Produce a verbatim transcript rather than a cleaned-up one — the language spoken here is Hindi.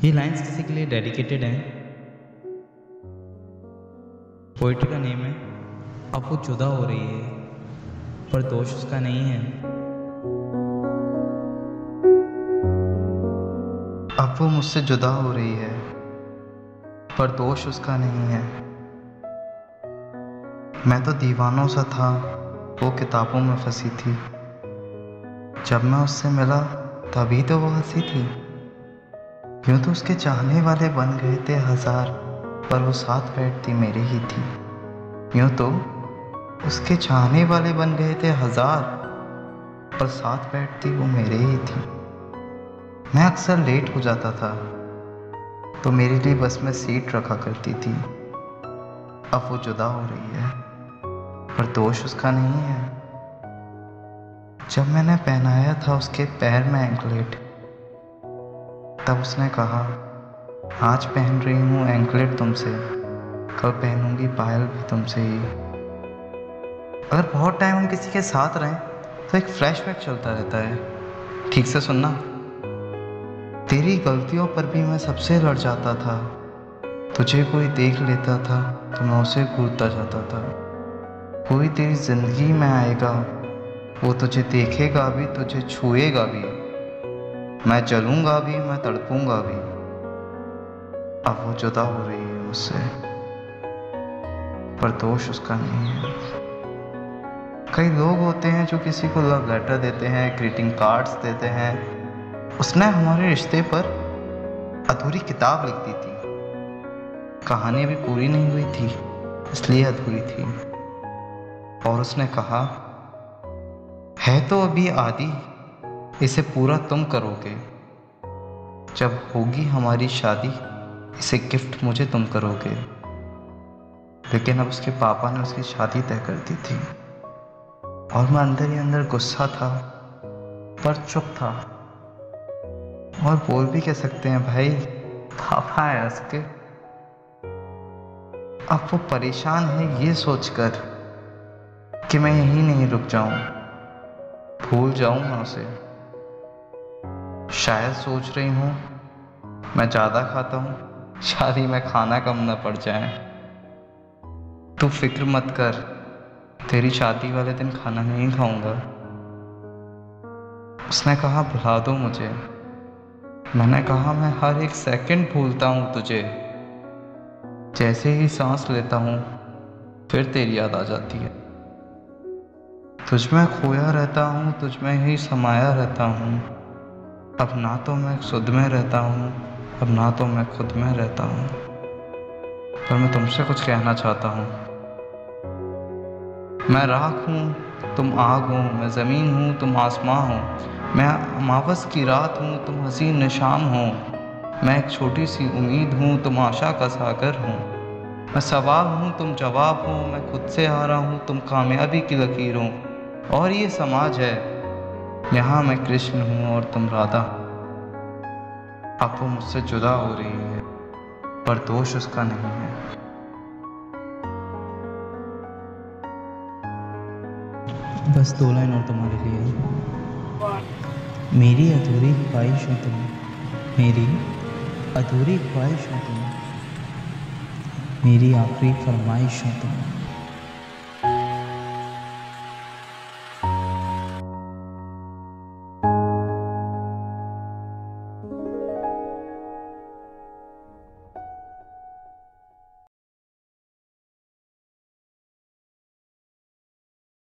ये लाइंस किसी के लिए डेडिकेटेड हैं। पोइट्री का नेम है अब वो जुदा हो रही है पर दोष उसका नहीं है। अब वो मुझसे जुदा हो रही है पर दोष उसका नहीं है। मैं तो दीवानों सा था, वो किताबों में फंसी थी। जब मैं उससे मिला तभी तो वो हंसी थी। यूं तो उसके चाहने वाले बन गए थे हजार, पर वो साथ बैठती मेरी ही थी। यूं तो उसके चाहने वाले बन गए थे हजार, पर साथ बैठती वो मेरे ही थी। मैं अक्सर लेट हो जाता था तो मेरे लिए बस में सीट रखा करती थी। अब वो जुदा हो रही है पर दोष उसका नहीं है। जब मैंने पहनाया था उसके पैर में एंकलेट, तब उसने कहा आज पहन रही हूँ एंकलेट तुमसे, कल पहनूंगी पायल भी तुमसे ही। अगर बहुत टाइम हम किसी के साथ रहें तो एक फ्लैशबैक चलता रहता है। ठीक से सुनना। तेरी गलतियों पर भी मैं सबसे लड़ जाता था। तुझे कोई देख लेता था तो मैं उसे कूदता जाता था। कोई तेरी जिंदगी में आएगा, वो तुझे देखेगा भी, तुझे छुएगा भी। मैं जलूंगा भी, मैं तड़पूंगा भी। अब वो जुदा हो रही है मुझसे पर दोष उसका नहीं है। कई लोग होते हैं जो किसी को लव लेटर देते हैं, ग्रीटिंग कार्ड्स देते हैं। उसने हमारे रिश्ते पर अधूरी किताब लिख दी थी। कहानी अभी पूरी नहीं हुई थी इसलिए अधूरी थी। और उसने कहा है तो अभी आधी, इसे पूरा तुम करोगे। जब होगी हमारी शादी इसे गिफ्ट मुझे तुम करोगे। लेकिन अब उसके पापा ने उसकी शादी तय कर दी थी और मैं अंदर ही अंदर गुस्सा था पर चुप था। और बोल भी कह सकते हैं भाई, पापा है उसके। अब वो परेशान है ये सोचकर कि मैं यहीं नहीं रुक जाऊं, भूल जाऊं मैं उसे। शायद सोच रही हूं मैं ज्यादा खाता हूं, शादी में खाना कम न पड़ जाए। तू फिक्र मत कर, तेरी शादी वाले दिन खाना नहीं खाऊंगा। उसने कहा भुला दो मुझे। मैंने कहा मैं हर एक सेकंड भूलता हूं तुझे। जैसे ही सांस लेता हूं फिर तेरी याद आ जाती है। तुझ में खोया रहता हूं, तुझ में ही समाया रहता हूं। अब ना तो मैं खुद में रहता हूं, अब ना तो मैं खुद में रहता हूं। पर मैं तुमसे कुछ कहना चाहता हूं। मैं राख हूँ तुम आग हो, मैं ज़मीन हूँ तुम आसमां हो। मैं अमावस की रात हूँ तुम हसीन शाम हो। मैं एक छोटी सी उम्मीद हूँ तुम आशा का सागर हो। मैं सवाल हूँ तुम जवाब हो, मैं खुद से हारा हूँ तुम कामयाबी की लकीर हो। और ये समाज है, यहाँ मैं कृष्ण हूँ और तुम राधा। अब वो मुझसे जुदा हो रही है पर दोष उसका नहीं है। बस दो लाइन और तुम्हारे लिए। मेरी अधूरी ख्वाहिश हो तुम, मेरी अधूरी ख्वाहिश हो तुम, मेरी आखिरी फरमाइश हो तुम।